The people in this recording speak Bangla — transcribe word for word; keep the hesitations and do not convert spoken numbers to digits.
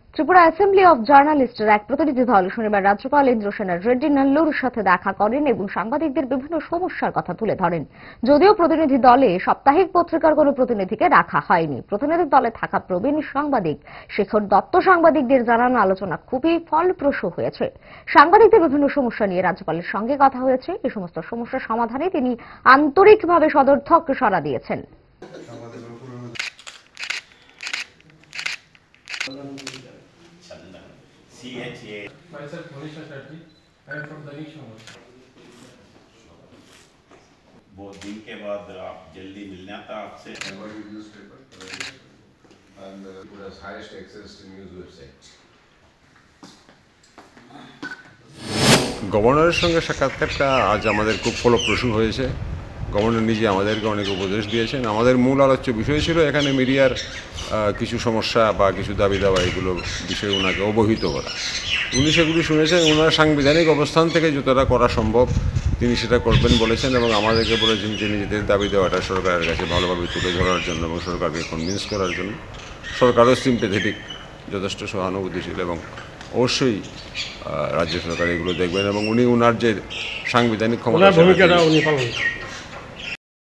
ত্রিপুরা অ্যাসেম্বলি অব জার্নালিস্টের এক প্রতিনিধি দল শনিবার রাজ্যপাল ইন্দ্রসেন রেড্ডি নাল্লুর সাথে দেখা করেন এবং সাংবাদিকদের বিভিন্ন সমস্যার কথা তুলে ধরেন। যদিও প্রতিনিধি দলে সাপ্তাহিক পত্রিকার কোনো প্রতিনিধিকে রাখা হয়নি, প্রতিনিধি দলে থাকা প্রবীণ সাংবাদিক শেখর দত্ত সাংবাদিকদের জানান আলোচনা খুবই ফলপ্রসূ হয়েছে। সাংবাদিকদের বিভিন্ন সমস্যা নিয়ে রাজ্যপালের সঙ্গে কথা হয়েছে। এই সমস্ত সমস্যার সমাধানে তিনি আন্তরিকভাবে সদর্থক সাড়া দিয়েছেন। C H A Myself, Manisha Chatterjee. I am from Dainik Samaj. बहुत दिन के बाद आप जल्दी मिलना था आपसे। newspaper and uh, it has highest access to news website. গভর্নরের সঙ্গে সাক্ষাৎকারটা আজ আমাদের খুব ফলপ্রসূ হয়েছে। গভর্নর নিজে আমাদেরকে অনেক উপদেশ দিয়েছেন। আমাদের মূল আলোচ্য বিষয় ছিল এখানে মিডিয়ার কিছু সমস্যা বা কিছু দাবি দাওয়া এগুলো বিষয়ে ওনাকে অবহিত করা। উনি সেগুলি শুনেছেন। ওনার সাংবিধানিক অবস্থান থেকে যতটা করা সম্ভব তিনি সেটা করবেন বলেছেন এবং আমাদেরকে বলেছেন যে নিজেদের দাবি দেওয়াটা সরকারের কাছে ভালোভাবে তুলে ধরার জন্য এবং সরকারকে কনভিন্স করার জন্য। সরকারও সিম্পেথেটিক, যথেষ্ট সহানুভূতিশীল এবং অবশ্যই রাজ্য সরকার এগুলো দেখবেন এবং উনি ওনার যে সাংবিধানিক ক্ষমতা